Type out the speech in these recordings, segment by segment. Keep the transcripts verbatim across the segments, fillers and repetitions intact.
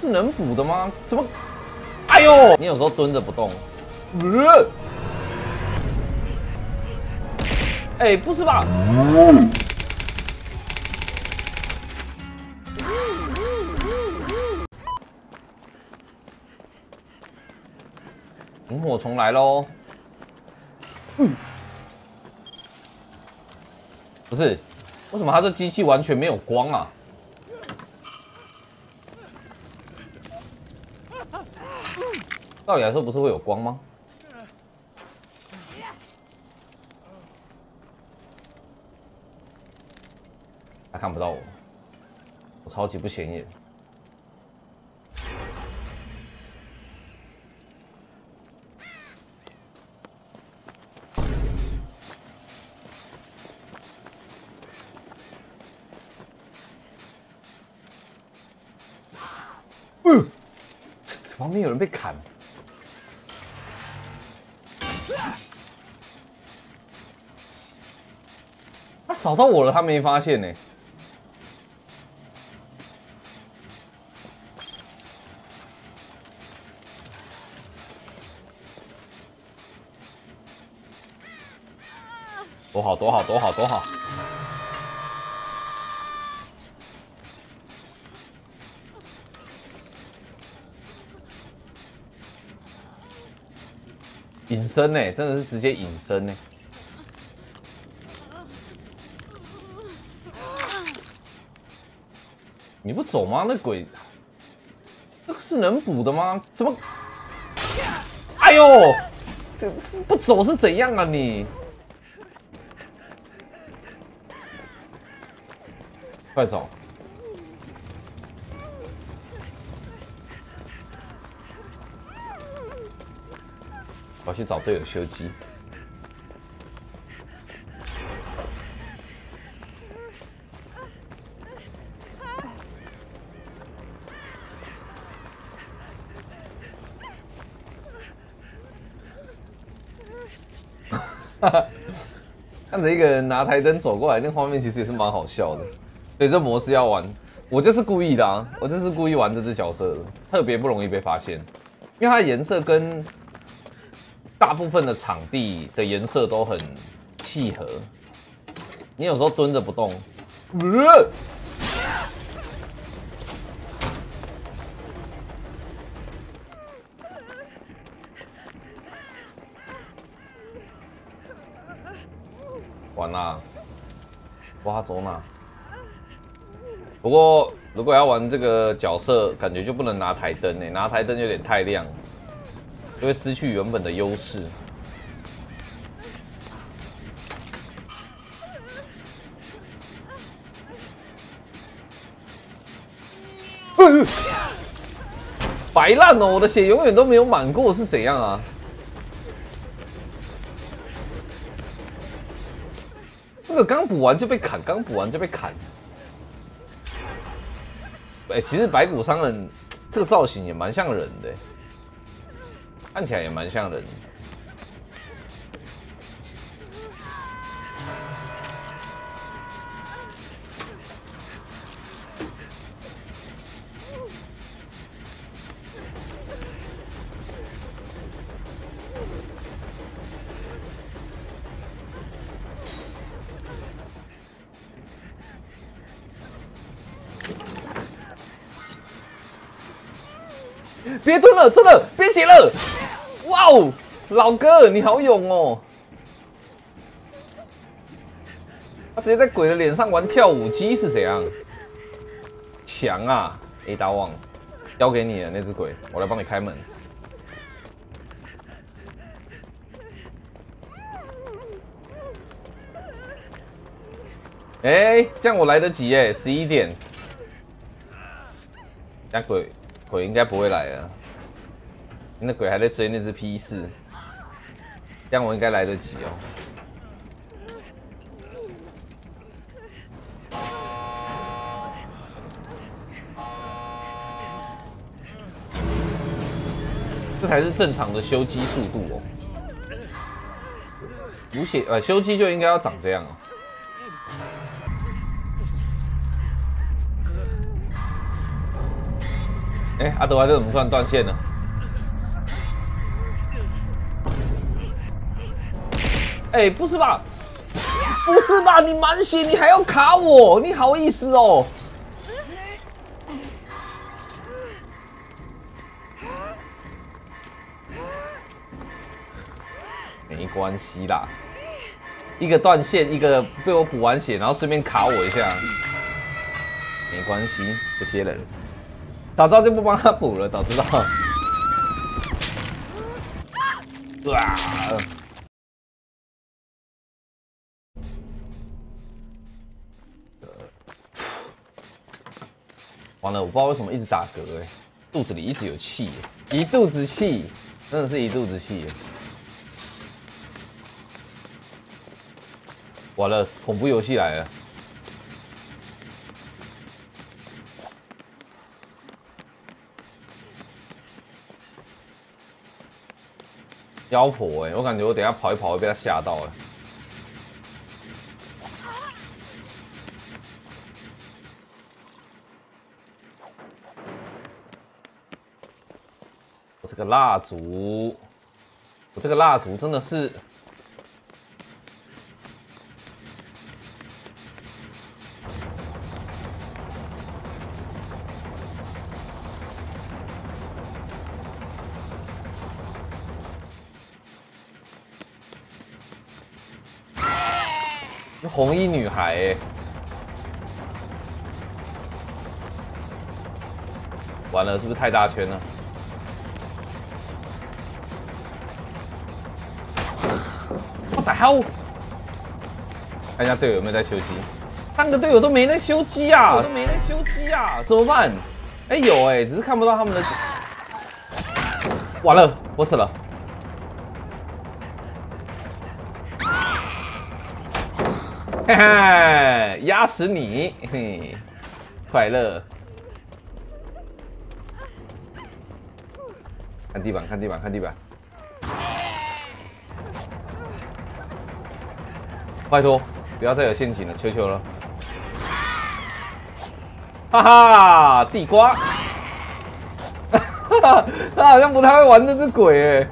是能补的吗？怎么？哎呦！你有时候蹲着不动。呃哎、欸，不是吧？萤火虫来喽！嗯，不是，为什么它这机器完全没有光啊？道理来说不是会有光吗？他看不到我，我超级不显眼。嗯，这旁边有人被砍。他扫到我了，他没发现呢、欸。躲好，躲好，躲好，躲好。隐身呢、欸，真的是直接隐身呢、欸。你不走吗？那鬼，这个是能补的吗？怎么？哎呦，这是不走是怎样啊你？快走！我要去找队友修机。看着一个人拿台灯走过来，那画面其实也是蛮好笑的。所以这模式要玩，我就是故意的啊，我就是故意玩这只角色的，特别不容易被发现，因为它的颜色跟大部分的场地的颜色都很契合。你有时候蹲着不动，呃完啦，哇，走哪？不过如果要玩这个角色，感觉就不能拿台灯诶，拿台灯有点太亮，就会失去原本的优势。白烂哦！我的血永远都没有满过，是怎样啊？这个刚补完就被砍，刚补完就被砍。哎、欸，其实白骨商人这个造型也蛮像人的，看起来也蛮像人的。别蹲了，真的别解了！哇哦，老哥你好勇哦！他直接在鬼的脸上玩跳舞机是怎样？强啊 ！A 大王，交给你了那只鬼，我来帮你开门。哎、欸，这样我来得及哎，十一点。那鬼鬼应该不会来了，那鬼还在追那只 P 四，这样我应该来得及哦。这才是正常的修机速度哦。无血呃修机就应该要长这样哦。 哎、欸，阿德华这怎么突然断线了？哎、欸，不是吧？不是吧？你满血，你还要卡我？你好意思哦？没关系啦，一个断线，一个被我补完血，然后顺便卡我一下，没关系。这些人早知道就不帮他补了，早知道。哇！完了，我不知道为什么一直打嗝哎、欸，肚子里一直有气、欸，一肚子气，真的是一肚子气、欸。完了，恐怖游戏来了！妖婆哎、欸，我感觉我等一下跑一跑会被他吓到哎、欸。我这个蜡烛，我这个蜡烛真的是。红衣女孩、欸，完了，是不是太大圈了？我的 hell！ 看一下队友有没有在休息，三个队友都没在休机啊，都没在休机啊，怎么办？哎、欸，有哎、欸，只是看不到他们的。完了，我死了。嘿嘿，压死你！嘿，快乐。看地板，看地板，看地板。拜托，不要再有陷阱了，求求了。哈哈，地瓜。哈哈，他好像不太会玩这只鬼哎。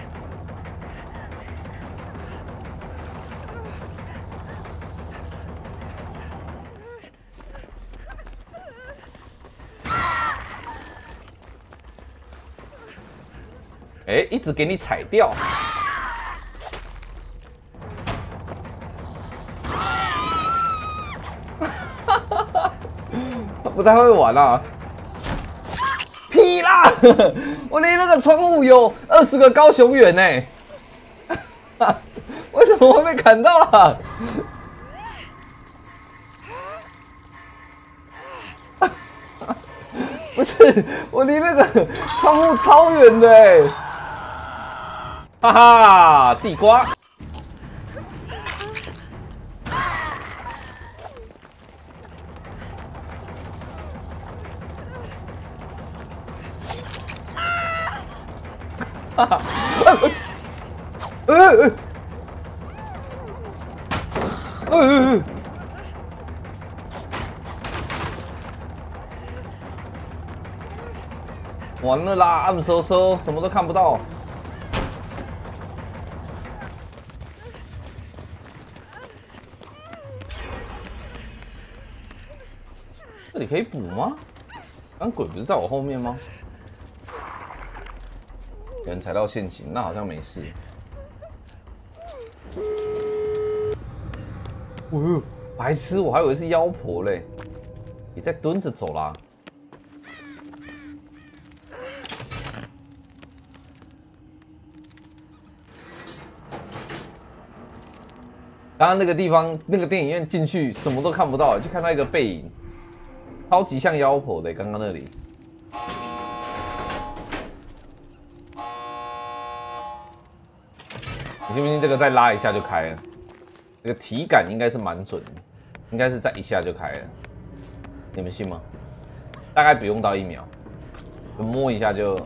哎、欸，一直给你踩掉。不太会玩啊！屁啦！我离那个窗户有二十个高雄远呢、欸，为什么会被砍到了？不是，我离那个窗户超远的哎、欸！哈哈，地瓜！哈哈，呃呃呃呃，完了啦，暗嗖嗖，什么都看不到。这里可以补吗？刚鬼不是在我后面吗？有人踩到陷阱，那好像没事。哦，白痴，我还以为是妖婆嘞。你在蹲着走啦。刚刚那个地方，那个电影院进去什么都看不到，就看到一个背影，超级像妖婆的。刚刚那里。你信不信这个再拉一下就开了？这个体感应该是蛮准的，应该是再一下就开了。你们信吗？大概不用到一秒，就摸一下就。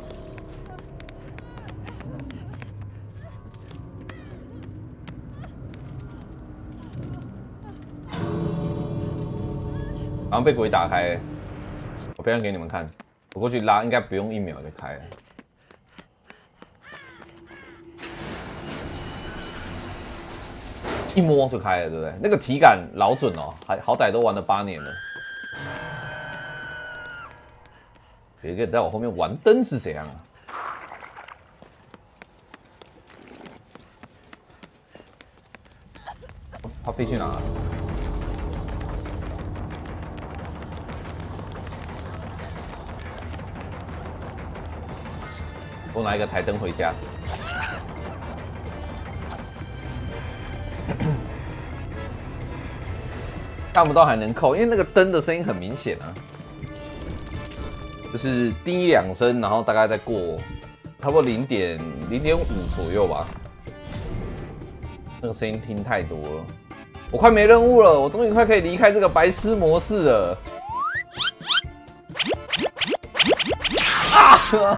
然后被鬼打开，我表演给你们看。 我过去拉，应该不用一秒就开了。一摸就开了，对不对？那个体感老准哦，还好歹都玩了八年了。有一个人在我后面玩灯是怎样啊？他飞去哪了？我拿一个台灯回家。看不到还能扣，因为那个灯的声音很明显啊，就是滴两声，然后大概再过差不多零点零点五左右吧。那个声音听太多了，我快没任务了，我终于快可以离开这个白痴模式了。啊！